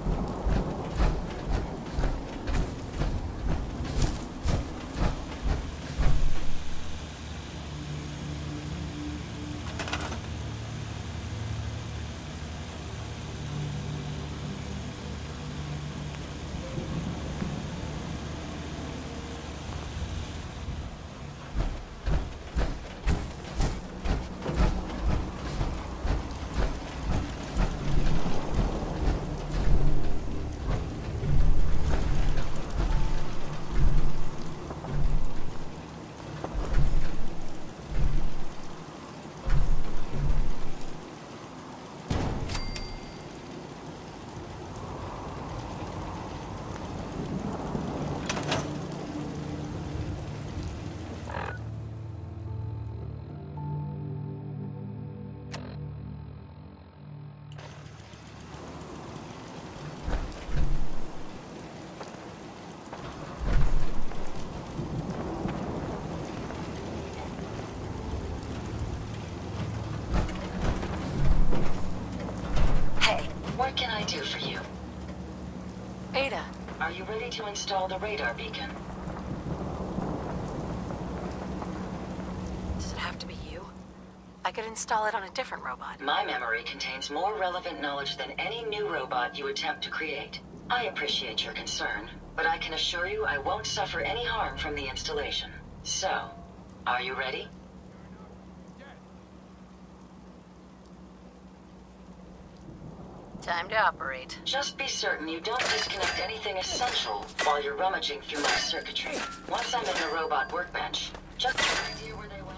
What can I do for you? Ada. Are you ready to install the radar beacon? Does it have to be you? I could install it on a different robot. My memory contains more relevant knowledge than any new robot you attempt to create. I appreciate your concern, but I can assure you I won't suffer any harm from the installation. So, are you ready? Time to operate. Just be certain you don't disconnect anything essential while you're rummaging through my circuitry. Once I'm in the robot workbench, just get an idea where they went.